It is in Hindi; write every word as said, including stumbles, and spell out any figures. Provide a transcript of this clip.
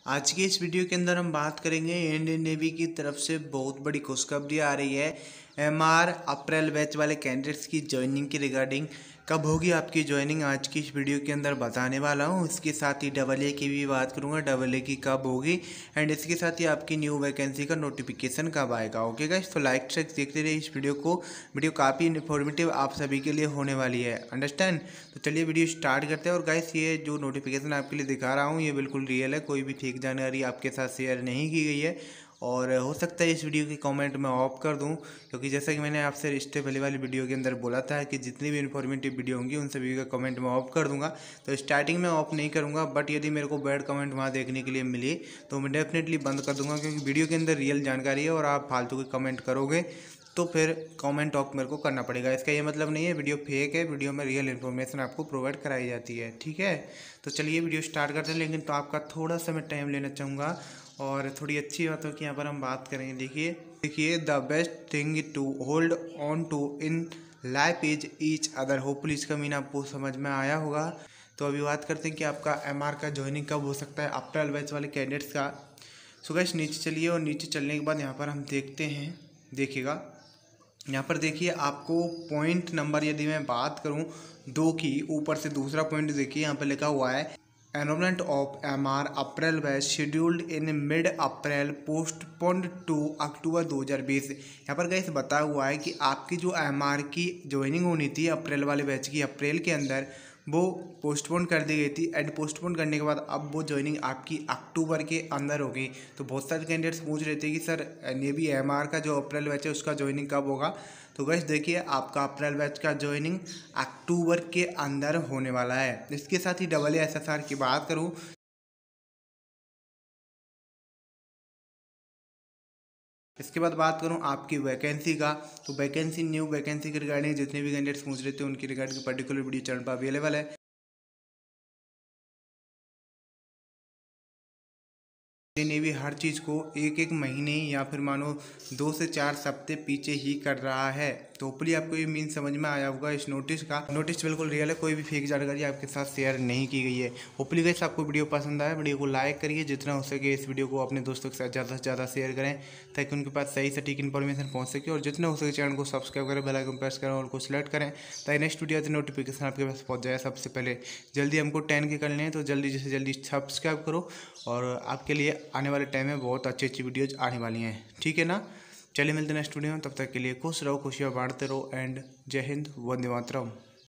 आज की इस वीडियो के अंदर हम बात करेंगे इंडियन नेवी की तरफ से बहुत बड़ी खुशखबरी आ रही है। एमआर अप्रैल बैच वाले कैंडिडेट्स की ज्वाइनिंग की रिगार्डिंग कब होगी आपकी ज्वाइनिंग, आज की इस वीडियो के अंदर बताने वाला हूं। इसके साथ ही डबल ए की भी बात करूंगा, डबल ए की कब होगी एंड इसके साथ ही आपकी न्यू वैकेंसी का नोटिफिकेशन कब आएगा। ओके गाइस, तो लाइक से देखते रहिए इस वीडियो को। वीडियो काफ़ी इन्फॉर्मेटिव आप सभी के लिए होने वाली है, अंडरस्टैंड। तो चलिए वीडियो स्टार्ट करते हैं। और गाइस, ये जो नोटिफिकेशन आपके लिए दिखा रहा हूँ ये बिल्कुल रियल है, कोई भी फेक जानकारी आपके साथ शेयर नहीं की गई है। और हो सकता है इस वीडियो की कमेंट मैं ऑफ कर दूं, क्योंकि जैसा कि मैंने आपसे रिश्ते पहले वाली वीडियो के अंदर बोला था कि जितनी भी इन्फॉर्मेटिव वीडियो होंगी उन सभी का कमेंट मैं ऑफ कर दूंगा। तो स्टार्टिंग में ऑफ नहीं करूंगा, बट यदि मेरे को बैड कमेंट वहाँ देखने के लिए मिली तो मैं डेफिनेटली बंद कर दूंगा, क्योंकि वीडियो के अंदर रियल जानकारी है और आप फालतू के कमेंट करोगे तो फिर कमेंट ऑफ मेरे को करना पड़ेगा। इसका ये मतलब नहीं है वीडियो फेक है, वीडियो में रियल इन्फॉर्मेशन आपको प्रोवाइड कराई जाती है, ठीक है। तो चलिए वीडियो स्टार्ट करते हैं, लेकिन तो आपका थोड़ा सा मैं टाइम लेना चाहूँगा और थोड़ी अच्छी बातों की यहाँ पर हम बात करेंगे। देखिए देखिए the best thing to hold on to in life is each other. Hopefully इसका मीन आपको समझ में आया होगा। तो अभी बात करते हैं कि आपका एमआर का ज्वाइनिंग कब हो सकता है अप्रैल बैच वाले कैंडिडेट्स का। सो गाइस, नीचे चलिए और नीचे चलने के बाद यहाँ पर हम देखते हैं, देखिएगा यहाँ पर देखिए आपको पॉइंट नंबर, यदि मैं बात करूँ दो की, ऊपर से दूसरा पॉइंट देखिए यहाँ पर लिखा हुआ है enrolment of M R April batch scheduled in mid April postponed to October दो हज़ार बीस। यहाँ पर गाइस बताया हुआ है कि आपकी जो एम आर की ज्वाइनिंग होनी थी अप्रैल वाले बैच की अप्रैल के अंदर, वो पोस्टपोन कर दी गई थी एंड पोस्टपोन करने के बाद अब वो ज्वाइनिंग आपकी अक्टूबर के अंदर होगी। तो बहुत सारे कैंडिडेट्स पूछ रहे थे कि सर नेवी एमआर का जो अप्रैल बैच है उसका ज्वाइनिंग कब होगा। तो गाइस देखिए आपका अप्रैल बैच का ज्वाइनिंग अक्टूबर के अंदर होने वाला है। इसके साथ ही डबल एस एस आर की बात करूँ, इसके बाद बात करूं आपकी वैकेंसी का, तो वैकेंसी न्यू वैकेंसी के रिगार्डिंग जितने भी कैंडिडेट्स पूछ रहे थे उनकी रिगार्डिंग पर्टिकुलर वीडियो चैनल पर अवेलेबल है। नेवी हर चीज़ को एक एक महीने या फिर मानो दो से चार सप्ते पीछे ही कर रहा है। तो होपफुली आपको ये मीन समझ में आया होगा इस नोटिस का। नोटिस बिल्कुल रियल है, कोई भी फेक जानकारी आपके साथ शेयर नहीं की गई है। होपफुली गाइस आपको वीडियो पसंद आया, वीडियो को लाइक करिए, जितना हो सके इस वीडियो को अपने दोस्तों के साथ ज़्यादा से ज़्यादा शेयर करें ताकि उनके पास सही सटीक इन्फॉर्मेशन पहुँच सके। और जितना हो सके चैनल को सब्सक्राइब करें, बेल आइकन प्रेस करें और को सिलेक्ट करें ताकि नेक्स्ट वीडियो से नोटिफिकेशन आपके पास पहुँच जाए सबसे पहले। जल्दी हमको टेन के करने हैं तो जल्दी से जल्दी सब्सक्राइब करो, और आपके लिए आने वाले टाइम में बहुत अच्छी अच्छी वीडियोज आने वाली हैं, ठीक है ना। चलिए मिलते हैं नेक्स्ट वीडियो में, तब तक के लिए खुश रहो, खुशियाँ बांटते रहो एंड जय हिंद, वंदे मातरम।